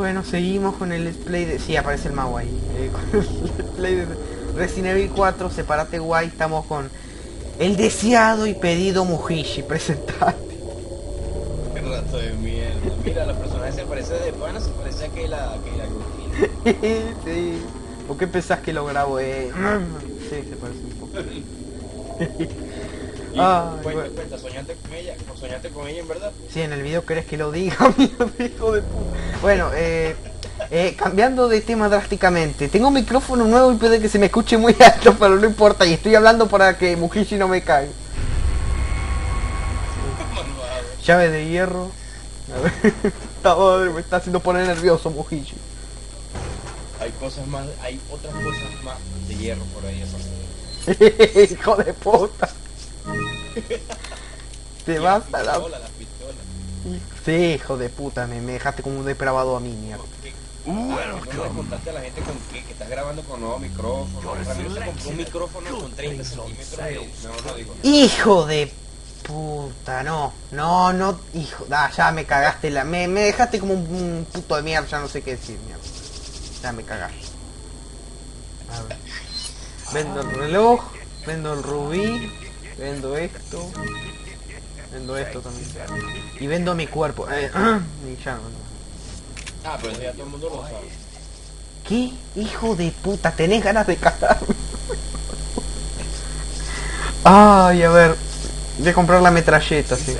bueno, seguimos con el let's play de... Sí, aparece el mago ahí. Con el let's play de Resident Evil 4, Separate Guay. Estamos con el deseado y pedido Mujishi. Presentate. Qué rato de mierda. Mira, la personaje se parece de pana, se parece a Keila Agustín. Sí. ¿Por qué pensás que lo grabo? Sí, se parece un poco. Y Ay, cuenta, bueno. cuenta, soñaste con ella en verdad. Sí, en el video querés que lo diga, hijo de puta. Bueno, cambiando de tema drásticamente. Tengo un micrófono nuevo y puede que se me escuche muy alto, pero no importa. Y estoy hablando para que Mujishi no me caiga. Malvado. Llave de hierro. A ver. Ay, me está haciendo poner nervioso Mujishi. Hay otras cosas más de hierro por ahí, eso. Hijo de puta. Te vas a la... Las pistolas. Sí, hijo de puta, me dejaste como un depravado a mí, mierda. No le contaste a la gente que estás grabando con nuevo micrófono. Ramiro se compró un micrófono con 30 centímetros de... No lo digo. Hijo de puta, no, hijo, ya me cagaste me dejaste como un puto de mierda, ya no sé qué decir, mierda. Ya me cagaste. A ver. Vendo el reloj, vendo el rubí, vendo esto también. Y vendo mi cuerpo. Y ya no. Ah, pero eso ya todo el mundo lo sabe. ¿Qué? Hijo de puta, tenés ganas de cagarme. Ay, a ver. Voy a comprar la metralleta, sí.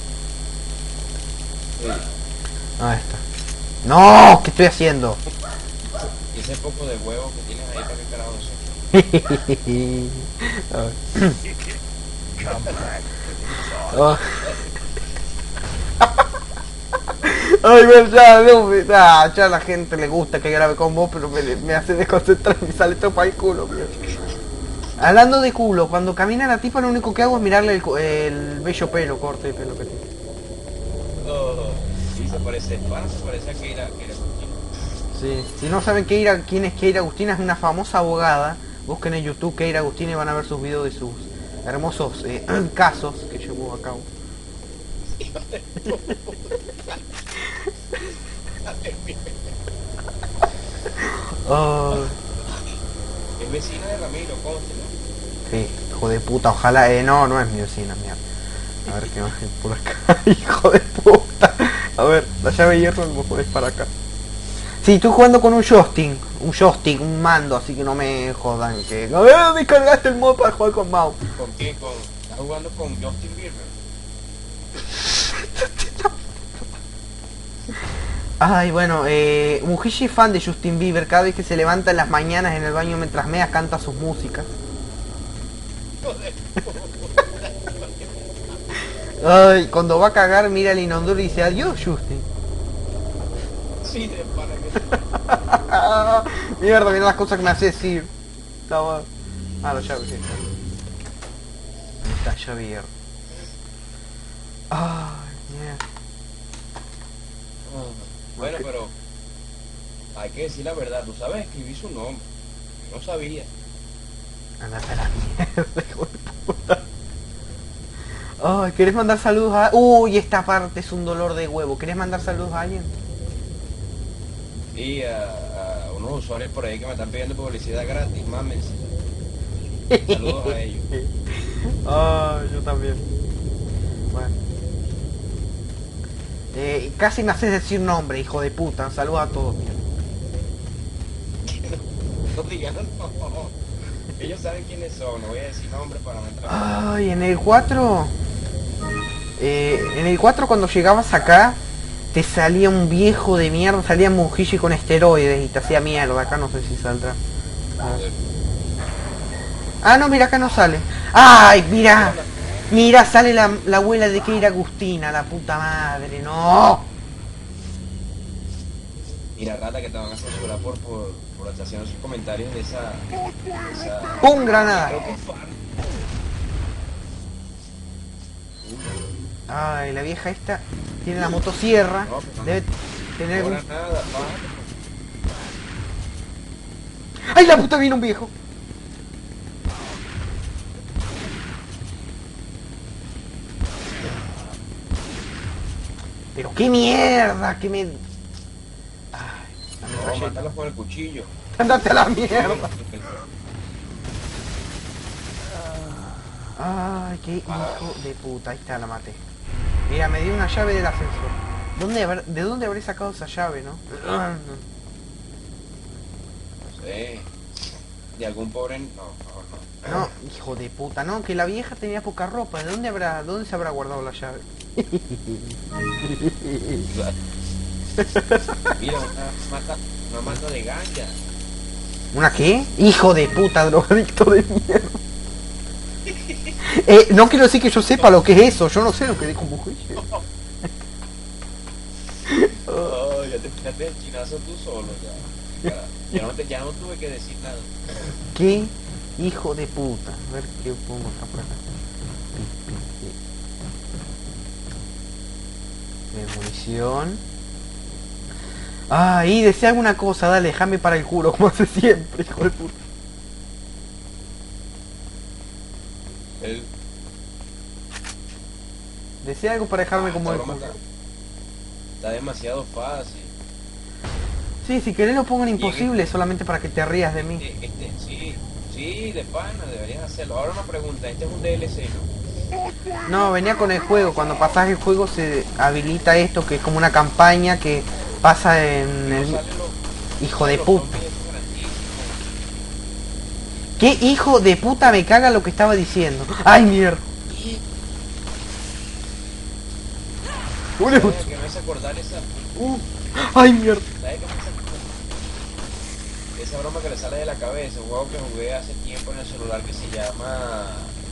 Ahí está. ¡No! ¿Qué estoy haciendo? Y ese poco de huevo que tienes ahí, ¿para qué carajo son? A ver. Ay, ver, ya, no, ya a la gente le gusta que grabe con vos, pero me hace desconcentrar y sale todo para el culo, mierda. Hablando de culo, cuando camina la tipa lo único que hago es mirarle el bello pelo, corte de pelo que tiene. Oh, sí, se parece a Keila Agustín. Sí, si no saben quién es Keira Agustina, es una famosa abogada. Busquen en YouTube Keira Agustina y van a ver sus videos de sus hermosos casos que llevó a cabo. Oh, Es vecina de Ramiro, cónsela. sí, hijo de puta, ojalá, no es mi vecina, mierda. A ver qué más hay por acá, hijo de puta. A ver, la llave de hierro me pones para acá. Sí, estoy jugando con un joystick, un mando, así que no me jodan que... A ver, descargaste el mod para jugar con mouse. ¿Con qué? ¿Estás jugando con Justin Bieber? Ay, bueno, Mujishi es fan de Justin Bieber. Cada vez que se levanta en las mañanas en el baño mientras mea canta sus músicas. Ay, cuando va a cagar mira el inodoro y dice adiós, Justin. Sí, de para que... Mierda, mira las cosas que me hace decir. La llave, sí. Ahí está, llave hierro. Ay, mierda. Bueno, pero hay que decir la verdad. Tú sabes escribir su nombre. Yo no sabía. Andate a la mierda, hijo de puta. Ay, ¿querés mandar saludos a...? Uy, esta parte es un dolor de huevo. ¿Querés mandar saludos a alguien? Y a unos usuarios por ahí que me están pidiendo publicidad gratis, mámense. Saludos a ellos. Ay, yo también. Bueno. Casi me haces decir nombre, hijo de puta. Saludos a todos, mierda. No digan, no. Ellos saben quiénes son, no voy a decir nombre para no entrar. Ay, en el 4... en el 4 cuando llegabas acá, te salía un viejo de mierda, salía Mujishi con esteroides y te hacía mierda. Acá no sé si saldrá. Ah, no, mira, acá no sale. ¡Ay, mira! Mira, sale la abuela de Keira Agustina, la puta madre, no. Mira, rata, que te van a censurar por haciendo sus comentarios de esa... ¡Pum! Granada. Creo que es fan. Ay, la vieja esta tiene la motosierra. No, pero no. Debe tener un... Nada, ¡Ay, la puta, viene un viejo! Pero qué mierda, que me... Ah. metralleta. mátalos con el cuchillo. Andate a la mierda. Ay, qué hijo de puta. Ahí está, la maté. Mira, me dio una llave del ascensor. ¿De dónde habré sacado esa llave, no? No sé. De algún pobre... No, no, no. No, hijo de puta, no, que la vieja tenía poca ropa. ¿Dónde se habrá guardado la llave? Mira, una mata de ganja. ¿Una qué? Hijo de puta, drogadicto de mierda. No quiero decir que yo sepa lo que es eso. Yo no sé lo que dijo mujer. Oh, ya te tiraste el chinazo tú solo, ya. Ya no tuve que decir nada. ¿Qué? Hijo de puta. A ver qué pongo acá por acá. Munición. Ah, y desea alguna cosa, dale, déjame para el culo, como hace siempre, hijo de puta. Desea algo para dejarme como el culo. Está demasiado fácil. Sí, si querés lo pongo en imposible, solamente para que te rías de mí. Sí, de pana, deberías hacerlo. Ahora una pregunta, este es un DLC, ¿no? No, venía con el juego, cuando pasas el juego se habilita esto, que es como una campaña que pasa en el... Hijo de puta. ¿Qué hijo de puta me caga lo que estaba diciendo? ¡Ay, mierda! Que me hace acordar esa... ¡Ay, mierda! Esa broma que le sale de la cabeza, un juego que jugué hace tiempo en el celular que se llama...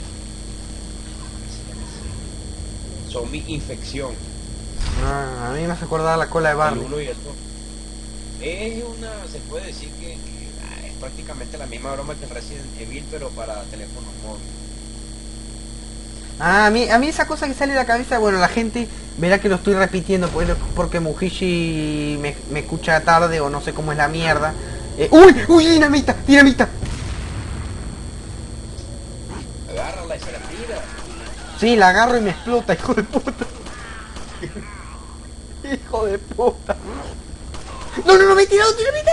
Zombie Infección. Ah, a mí me hace acordar la cola de Barney. El 1 y el 2. Es una... se puede decir que es prácticamente la misma broma que Resident Evil, pero para teléfonos móviles. Ah, a mí esa cosa que sale de la cabeza, bueno, la gente verá que lo estoy repitiendo porque Mujishi me escucha tarde o no sé cómo es la mierda. ¡Uy! ¡Dinamita! ¡Dinamita! Agárrala y se la tira. Sí, la agarro y me explota, hijo de puta. Hijo de puta. No, me he tirado dinamita.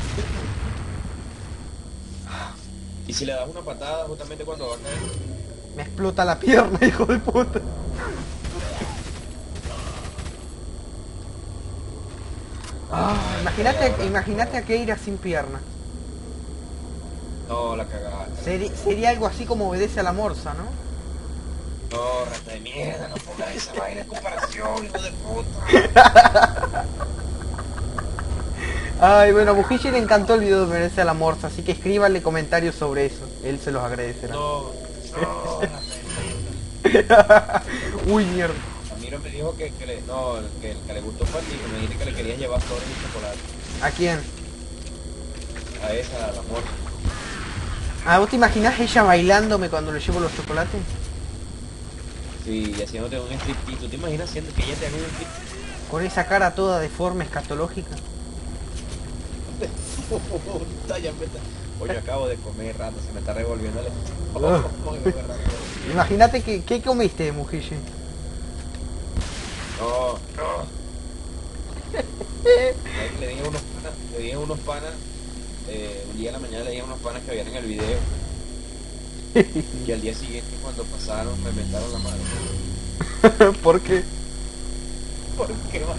Y si le das una patada justamente cuando va a caer. Me explota la pierna, hijo de puta. Imagínate a Keira sin pierna. No, la cagaste. Sería algo así como Obedece a la Morsa, ¿no? No, rata de mierda, no pongas esa vaina en comparación, hijo de puta. Ay, bueno, a Mujishi le encantó el video de Obedece a la Morsa, así que escríbanle comentarios sobre eso. Él se los agradecerá. No, rata de mierda. Uy, mierda. Ramiro me dijo que le gustó fue a ti, que me dijiste que le querías llevar flores y chocolate. ¿A quién? A esa, a la morsa. Ah, ¿vos te imaginás ella bailándome cuando le llevo los chocolates? Sí, y haciéndote un striptease. ¿Tú te imaginas haciendo que ella te haga un striptease? Con esa cara toda deforme, escatológica. Puta, ya me está... Oye, acabo de comer rata, se me está revolviendo el estómago. Imagínate ¿qué comiste, Mujishi? No. Le dije a unos panas, un día en la mañana le dije a unos panas que habían en el video. Y al día siguiente cuando pasaron me mentaron la mano. ¿Por qué? ¿Por qué va?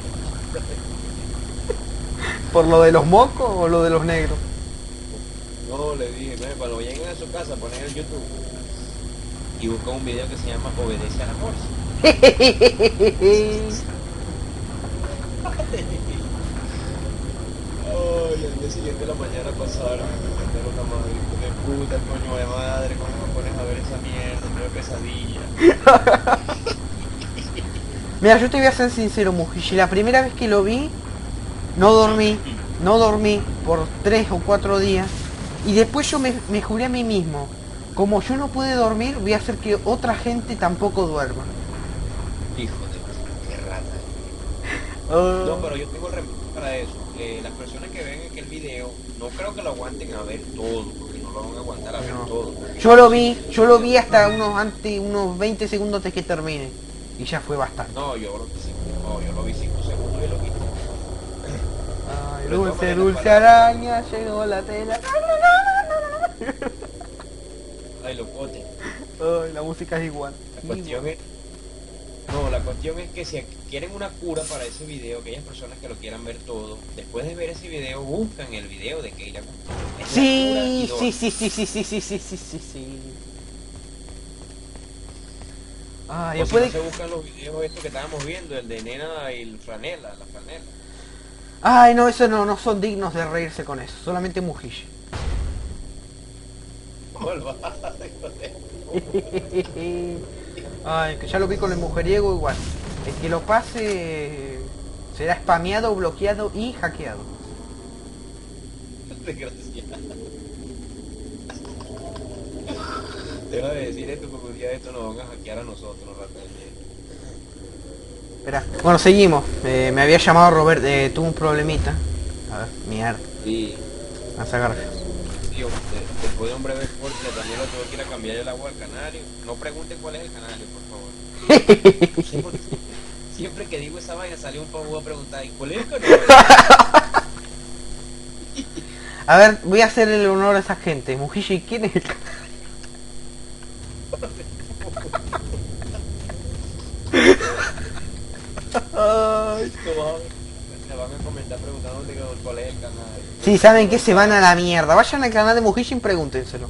¿Por lo de los mocos o lo de los negros? No, le dije, cuando lleguen a su casa ponen el YouTube y buscan un video que se llama Obedece a la Morsa. Ay, al día siguiente de la mañana pasaron y me metieron una madre de puta, coño de madre, ¿cómo me pones a ver esa mierda? Tuve pesadilla. Mira, yo te voy a ser sincero, Mujishi. La primera vez que lo vi, no dormí por 3 o 4 días. Y después yo me juré a mí mismo, como yo no pude dormir, voy a hacer que otra gente tampoco duerma. Hijo de qué rata. No, pero yo tengo el remedio para eso. Las personas que ven aquel video, no creo que lo aguanten a ver todo, porque no lo van a aguantar a ver todo. Yo lo vi hasta unos 20 segundos antes que termine. Y ya fue bastante. No, yo lo vi 5 segundos y lo quité. Pero de todas Dulce, maneras, dulce para... araña, llegó la tela. Ay, locote. Ay, la música es igual. La cuestión es... No, la cuestión es que si quieren una cura para ese video, aquellas personas que lo quieran ver todo, después de ver ese video, buscan el video de Keira Gun. Es la cura Sí, idónea. sí, sí, sí, sí, sí, sí, sí, sí, sí, sí. Ah, O yo si puede... no se buscan los videos estos que estábamos viendo, el de Nena y el franela, la franela. Ay, no, eso no, no son dignos de reírse con eso. Solamente Mujishi. Ay, que ya lo vi con el mujeriego igual. El que lo pase será spameado, bloqueado y hackeado. Desgraciado. Deja de decir esto porque un día de esto nos van a hackear a nosotros, realmente. Espera, bueno, seguimos. Me había llamado Robert, tuvo un problemita. A ver, mierda. Sí, A sacar. sí, después de un breve corte también lo tuve que ir a cambiar el agua al canario. No pregunten cuál es el canario, por favor. Siempre, siempre que digo esa vaina sale un pavo a preguntar, ¿y cuál es el canario? A ver, voy a hacer el honor a esa gente. Mujishi, ¿quién es el Ay. Me van a comentar preguntándote cuál es el canario. Sí, saben que se van a la mierda. Vayan al canal de Mujishi y pregúntenselo.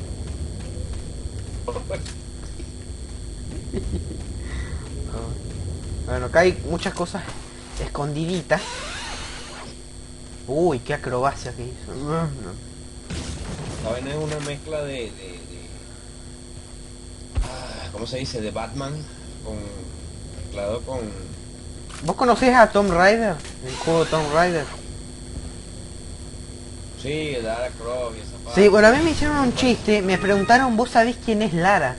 Bueno, acá hay muchas cosas escondiditas. Uy, qué acrobacia que hizo. La vaina es una mezcla ¿cómo se dice? De Batman con mezclado con... ¿Vos conocés a Tomb Raider? El juego Tomb Raider. Sí, Lara Croft y esa Sí, parte. bueno, a mí me hicieron un chiste. Me preguntaron, ¿vos sabés quién es Lara?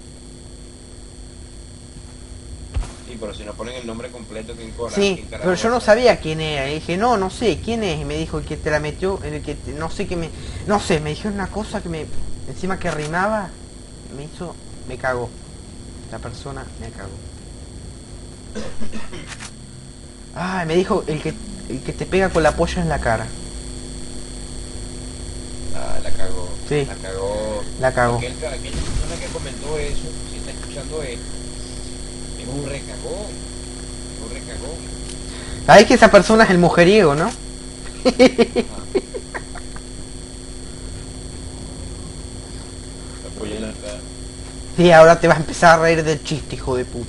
Sí, pero si no ponen el nombre completo, ¿quién cobra? Sí, pero yo no sabía quién era. Y dije, no, no sé, ¿quién es? Y me dijo el que te la metió, el que no sé qué me... No sé, me dijeron una cosa que me... Encima que rimaba, me hizo... Me cagó. La persona me cagó. Ah, me dijo el que te pega con la polla en la cara. Ah, la cagó. Sí, La cagó. la cagó. Aquella persona que comentó eso, si está escuchando esto, es un recagón. Es un recagón. Sabés que esa persona es el mujeriego, ¿no? La apoyé en la cara. Sí, ahora te vas a empezar a reír del chiste, hijo de puta.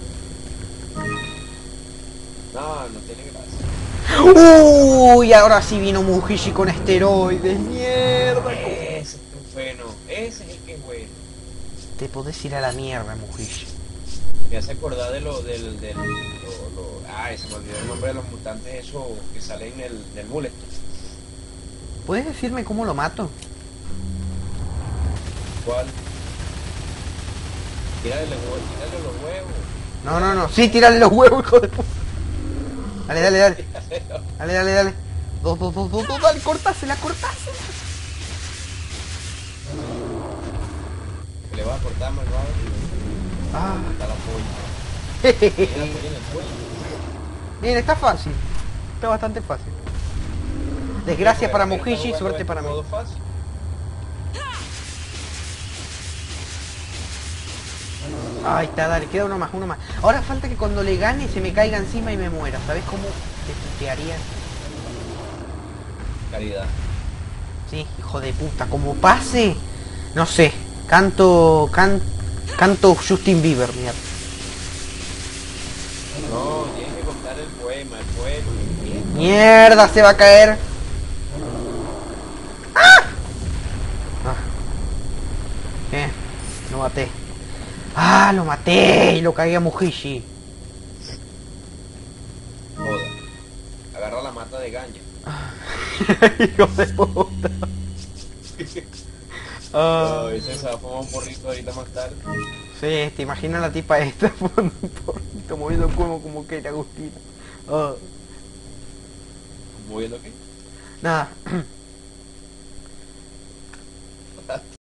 No, no tiene gracia. Uy, ahora sí vino Mujishi con esteroides, mierda. Ese es un feno. Ese es el que es bueno. Te podés ir a la mierda, Mujishi. Me hace acordar de se me olvidó el nombre de los mutantes esos que salen del bullet. ¿Puedes decirme cómo lo mato? ¿Cuál? Tírale los huevos. No, no, no. Sí, tírale los huevos, hijo de puta. Dale, dale, dale. Dale, dale, dale. Dos, dale, cortásela, cortásela. Le vas a cortar malvado. Ah. Está la polla. Tiene la polla en el cuello. Bien, está fácil. Está bastante fácil. Desgracia para Mujishi, suerte para mí. Modo fácil. Ahí está, dale, queda uno más, uno más. Ahora falta que cuando le gane se me caiga encima y me muera. ¿Sabes cómo te putearía? Caridad. Sí, hijo de puta. Como pase, no sé. Canto Justin Bieber, mierda. No, tienes que contar el poema, Mierda, se va a caer. ¡Ah! Lo maté. ¡Ah! Lo maté y lo cagué a Mujishi. Joda. Agarra la mata de gaña. Hijo de puta. Ay, se va a fumar un porrito ahorita más tarde. Sí, te imaginas la tipa esta fumando un porrito, moviendo el cuerpo como que era Agustina. Muy lo que. Nada.